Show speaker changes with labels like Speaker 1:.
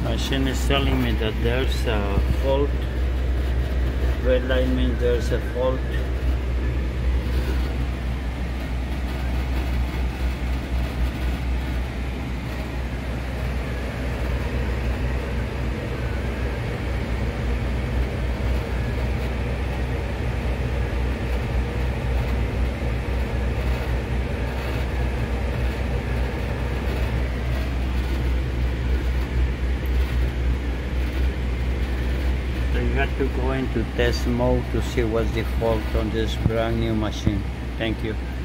Speaker 1: Machine is telling me that there's a fault. Red line means there's a fault. You have to go into test mode to see what's the fault on this brand new machine. Thank you.